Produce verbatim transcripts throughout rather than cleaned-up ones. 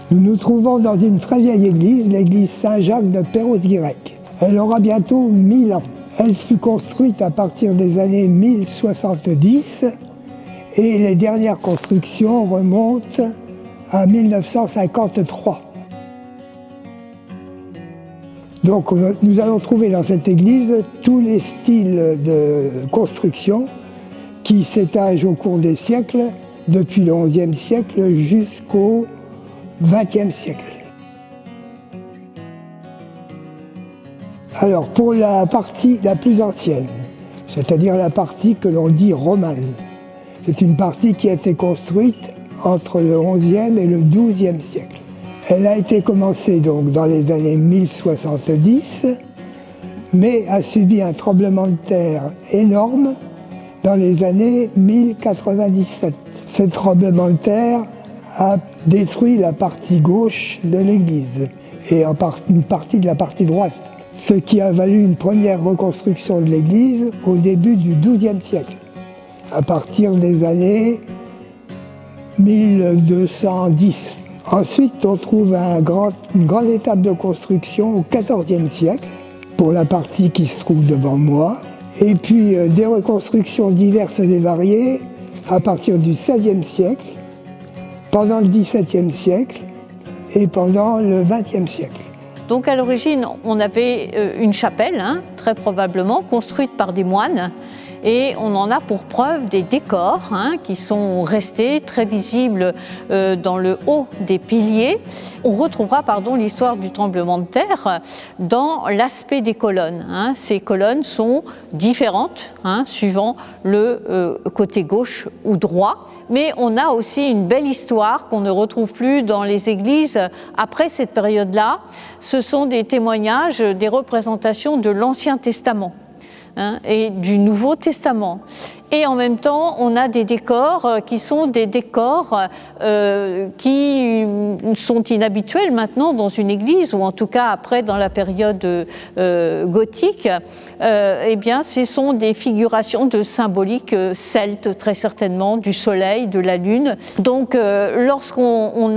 Nous nous trouvons dans une très vieille église, l'église Saint-Jacques de Perros-Guirec. Elle aura bientôt mille ans. Elle fut construite à partir des années mille soixante-dix et les dernières constructions remontent à mille neuf cent cinquante-trois. Donc nous allons trouver dans cette église tous les styles de construction qui s'étagent au cours des siècles, depuis le onzième siècle jusqu'au vingtième siècle. Alors pour la partie la plus ancienne, c'est-à-dire la partie que l'on dit romane, c'est une partie qui a été construite entre le onzième et le douzième siècle. Elle a été commencée donc dans les années mille soixante-dix, mais a subi un tremblement de terre énorme dans les années mille quatre-vingt-dix-sept. Ce tremblement de terre a détruit la partie gauche de l'église et en part, une partie de la partie droite, ce qui a valu une première reconstruction de l'église au début du douzième siècle, à partir des années mille deux cent dix. Ensuite, on trouve un grand, une grande étape de construction au quatorzième siècle, pour la partie qui se trouve devant moi, et puis euh, des reconstructions diverses et variées à partir du seizième siècle, pendant le dix-septième siècle et pendant le vingtième siècle. Donc à l'origine, on avait euh, une chapelle, hein, très probablement, construite par des moines. Et on en a pour preuve des décors hein, qui sont restés très visibles euh, dans le haut des piliers. On retrouvera pardon, l'histoire du tremblement de terre dans l'aspect des colonnes. Hein. Ces colonnes sont différentes hein, suivant le euh, côté gauche ou droit. Mais on a aussi une belle histoire qu'on ne retrouve plus dans les églises après cette période-là. Ce sont des témoignages, des représentations de l'Ancien Testament. Hein, et du Nouveau Testament. Et en même temps, on a des décors qui sont des décors euh, qui sont inhabituels maintenant dans une église, ou en tout cas après dans la période euh, gothique. Euh, eh bien, ce sont des figurations de symboliques celtes, très certainement, du soleil, de la lune. Donc, euh, lorsqu'on on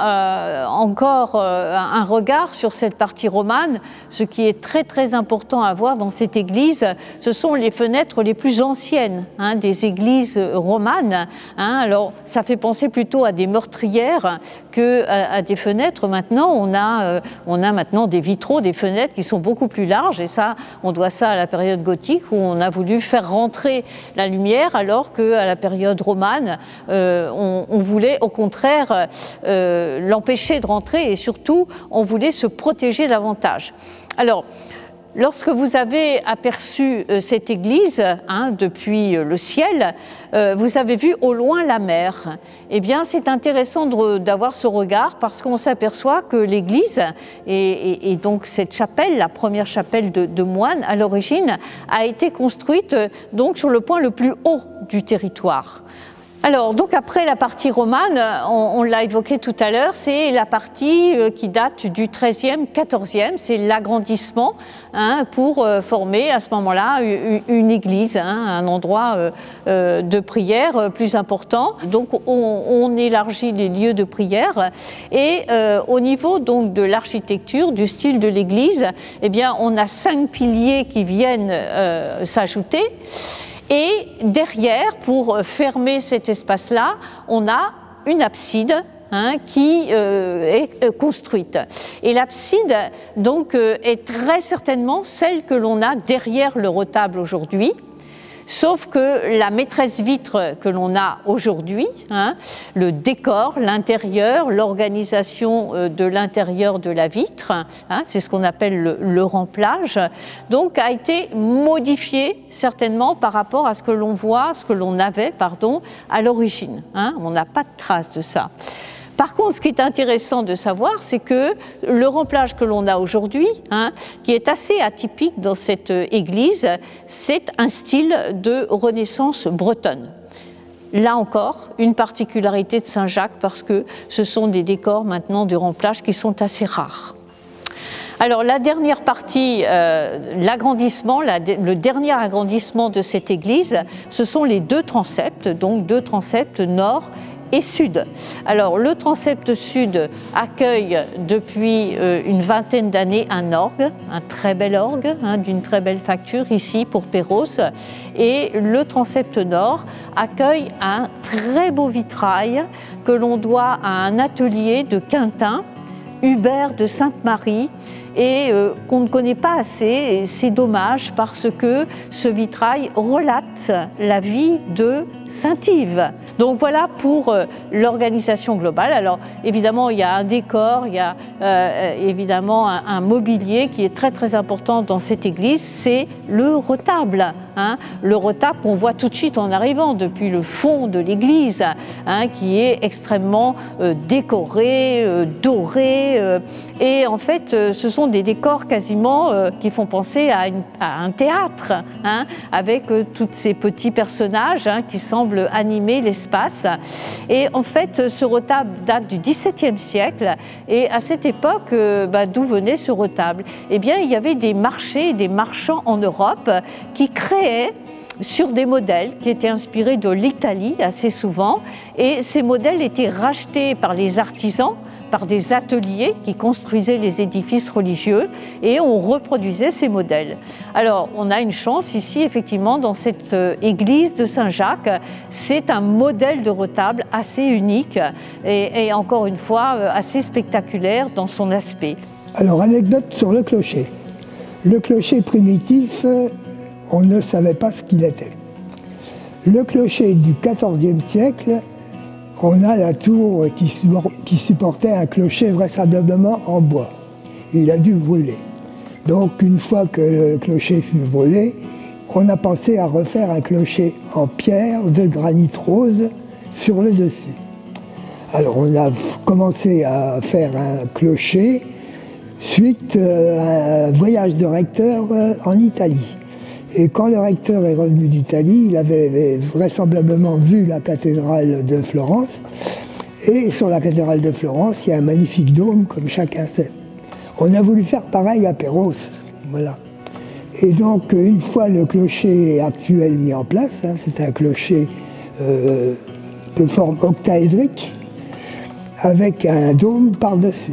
a euh, encore euh, un regard sur cette partie romane, ce qui est très très important à voir dans cette église, ce sont les fenêtres les plus anciennes hein, des églises romanes. Hein. Alors, ça fait penser plutôt à des meurtrières qu'à à des fenêtres. Maintenant, on a, euh, on a maintenant des vitraux, des fenêtres qui sont beaucoup plus larges, et ça, on doit ça à la période gothique où on a voulu faire rentrer la lumière, alors qu'à la période romane, euh, on, on voulait au contraire euh, l'empêcher de rentrer, et surtout, on voulait se protéger davantage. Alors, lorsque vous avez aperçu euh, cette église hein, depuis euh, le ciel, euh, vous avez vu au loin la mer. Eh bien, c'est intéressant d'avoir ce regard parce qu'on s'aperçoit que l'église, et, et, et donc cette chapelle, la première chapelle de, de moines à l'origine, a été construite euh, donc sur le point le plus haut du territoire. Alors, donc après la partie romane, on, on l'a évoqué tout à l'heure, c'est la partie qui date du treizième, quatorzième, c'est l'agrandissement hein, pour euh, former à ce moment-là une, une église, hein, un endroit euh, euh, de prière euh, plus important. Donc on, on élargit les lieux de prière et euh, au niveau donc de l'architecture, du style de l'église, eh bien on a cinq piliers qui viennent euh, s'ajouter. Et derrière, pour fermer cet espace-là, on a une abside hein, qui euh, est euh, construite. Et l'abside, donc, euh, est très certainement celle que l'on a derrière le retable aujourd'hui. Sauf que la maîtresse vitre que l'on a aujourd'hui, hein, le décor, l'intérieur, l'organisation de l'intérieur de la vitre, hein, c'est ce qu'on appelle le, le remplage, donc a été modifié certainement par rapport à ce que l'on voit, ce que l'on avait, pardon, à l'origine. Hein, on n'a pas de trace de ça. Par contre, ce qui est intéressant de savoir, c'est que le remplage que l'on a aujourd'hui, hein, qui est assez atypique dans cette église, c'est un style de Renaissance bretonne. Là encore, une particularité de Saint-Jacques, parce que ce sont des décors maintenant de remplage qui sont assez rares. Alors la dernière partie, euh, l'agrandissement, la, le dernier agrandissement de cette église, ce sont les deux transepts, donc deux transepts nord et sud. Alors le transept sud accueille depuis euh, une vingtaine d'années un orgue, un très bel orgue, hein, d'une très belle facture ici pour Perros, et le transept nord accueille un très beau vitrail que l'on doit à un atelier de Quintin, Hubert de Sainte-Marie, et euh, qu'on ne connaît pas assez, et c'est dommage parce que ce vitrail relate la vie de Saint-Yves. Donc voilà pour euh, l'organisation globale. Alors évidemment il y a un décor, il y a euh, évidemment un, un mobilier qui est très très important dans cette église, c'est le retable. Hein, le retable qu'on voit tout de suite en arrivant depuis le fond de l'église, hein, qui est extrêmement euh, décoré, euh, doré, euh, et en fait euh, ce sont des décors quasiment euh, qui font penser à, une, à un théâtre, hein, avec euh, tous ces petits personnages hein, qui semblent animer l'espace. Et en fait ce retable date du dix-septième siècle, et à cette époque, euh, bah, d'où venait ce retable? Eh bien il y avait des marchés, des marchands en Europe qui créaient sur des modèles qui étaient inspirés de l'Italie assez souvent, et ces modèles étaient rachetés par les artisans, par des ateliers qui construisaient les édifices religieux, et on reproduisait ces modèles. Alors on a une chance ici effectivement dans cette église de Saint-Jacques, c'est un modèle de retable assez unique et, et encore une fois assez spectaculaire dans son aspect. Alors anecdote sur le clocher. Le clocher primitif, on ne savait pas ce qu'il était. Le clocher du quatorzième siècle, on a la tour qui supportait un clocher vraisemblablement en bois. Il a dû brûler. Donc une fois que le clocher fut brûlé, on a pensé à refaire un clocher en pierre de granit rose sur le dessus. Alors on a commencé à faire un clocher suite à un voyage de recteur en Italie. Et quand le recteur est revenu d'Italie, il avait vraisemblablement vu la cathédrale de Florence. Et sur la cathédrale de Florence, il y a un magnifique dôme, comme chacun sait. On a voulu faire pareil à Perros. Voilà. Et donc, une fois le clocher actuel mis en place, hein, c'est un clocher euh, de forme octaédrique, avec un dôme par-dessus.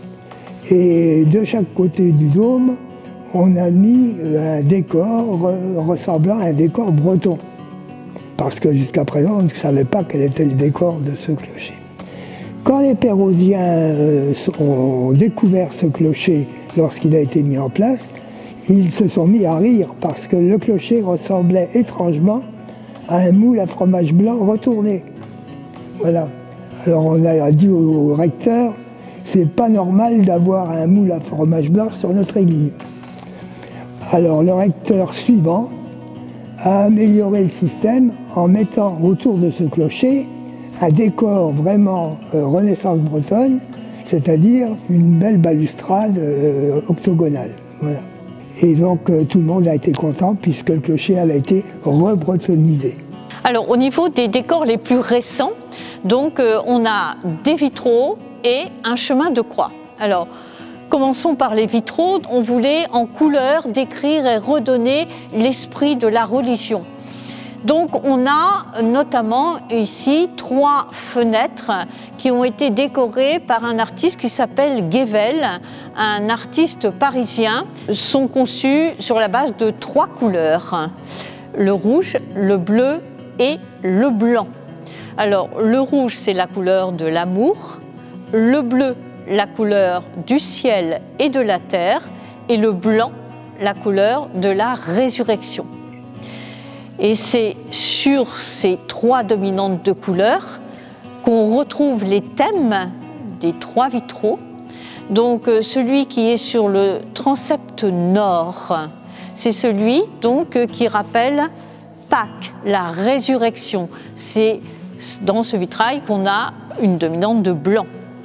Et de chaque côté du dôme, on a mis un décor ressemblant à un décor breton. Parce que jusqu'à présent, on ne savait pas quel était le décor de ce clocher. Quand les Pérosiens ont découvert ce clocher lorsqu'il a été mis en place, ils se sont mis à rire parce que le clocher ressemblait étrangement à un moule à fromage blanc retourné. Voilà. Alors on a dit au recteur, c'est pas normal d'avoir un moule à fromage blanc sur notre église. Alors le recteur suivant a amélioré le système en mettant autour de ce clocher un décor vraiment euh, Renaissance bretonne, c'est-à-dire une belle balustrade euh, octogonale. Voilà. Et donc euh, tout le monde a été content puisque le clocher avait été rebretonnisé. Alors au niveau des décors les plus récents, donc euh, on a des vitraux et un chemin de croix. Alors commençons par les vitraux. On voulait en couleur décrire et redonner l'esprit de la religion. Donc on a notamment ici trois fenêtres qui ont été décorées par un artiste qui s'appelle Guével, un artiste parisien. Sont conçues sur la base de trois couleurs, le rouge, le bleu et le blanc. Alors le rouge c'est la couleur de l'amour, le bleu la couleur du ciel et de la terre, et le blanc, la couleur de la résurrection. Et c'est sur ces trois dominantes de couleurs qu'on retrouve les thèmes des trois vitraux. Donc celui qui est sur le transept nord, c'est celui donc qui rappelle Pâques, la résurrection. C'est dans ce vitrail qu'on a une dominante de blanc.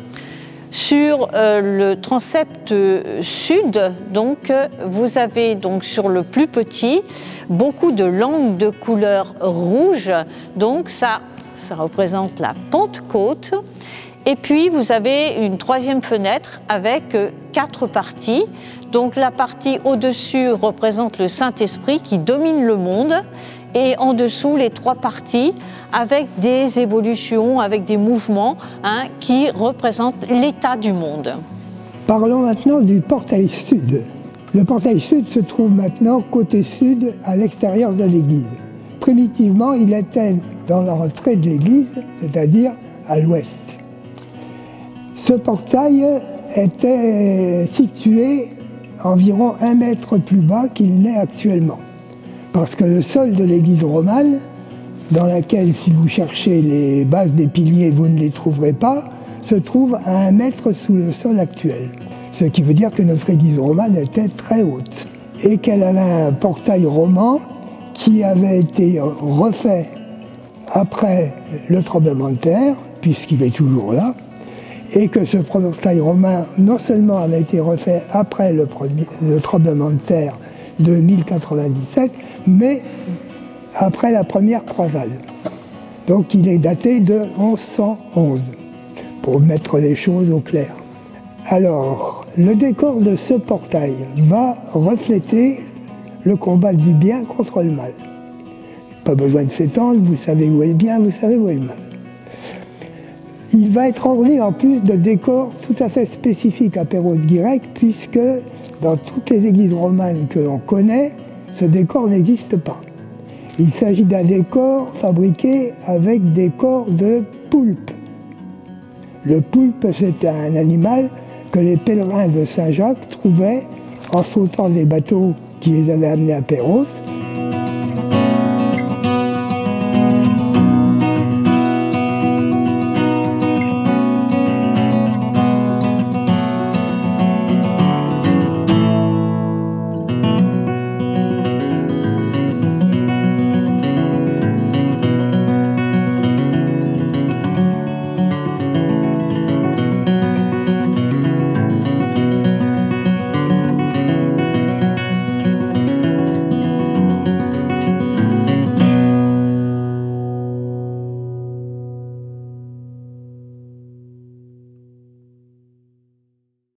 Sur euh, le transept sud, donc, vous avez donc sur le plus petit beaucoup de langues de couleur rouge, donc ça, ça représente la Pentecôte. Et puis vous avez une troisième fenêtre avec euh, quatre parties. Donc la partie au-dessus représente le Saint-Esprit qui domine le monde. et en dessous les trois parties avec des évolutions, avec des mouvements hein, qui représentent l'état du monde. Parlons maintenant du portail sud. Le portail sud se trouve maintenant côté sud, à l'extérieur de l'église. Primitivement, il était dans l'entrée de l'église, c'est-à-dire à l'ouest. Ce portail était situé environ un mètre plus bas qu'il n'est actuellement. Parce que le sol de l'église romane, dans laquelle, si vous cherchez les bases des piliers, vous ne les trouverez pas, se trouve à un mètre sous le sol actuel. Ce qui veut dire que notre église romane était très haute et qu'elle avait un portail roman qui avait été refait après le tremblement de terre, puisqu'il est toujours là, et que ce portail romain non seulement avait été refait après le, premier, le tremblement de terre de mille quatre-vingt-dix-sept, mais après la première croisade. Donc il est daté de mille cent onze, pour mettre les choses au clair. Alors, le décor de ce portail va refléter le combat du bien contre le mal. Pas besoin de s'étendre, vous savez où est le bien, vous savez où est le mal. Il va être orné en plus de décors tout à fait spécifiques à Perros-Guirec, puisque dans toutes les églises romanes que l'on connaît, ce décor n'existe pas. Il s'agit d'un décor fabriqué avec des corps de poulpe. Le poulpe, c'était un animal que les pèlerins de Saint-Jacques trouvaient en sautant des bateaux qui les avaient amenés à Perros,